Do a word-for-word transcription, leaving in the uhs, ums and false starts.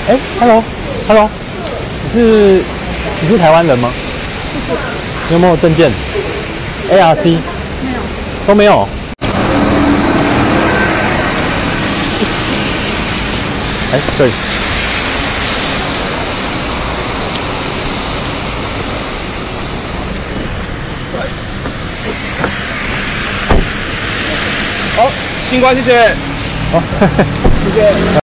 哎，Hello，Hello， 你是你是台湾人吗？ 不是。 你有没有证件 ？A R C 没有， 都没有。哎，对。 好，星光，谢谢。 好， 谢谢。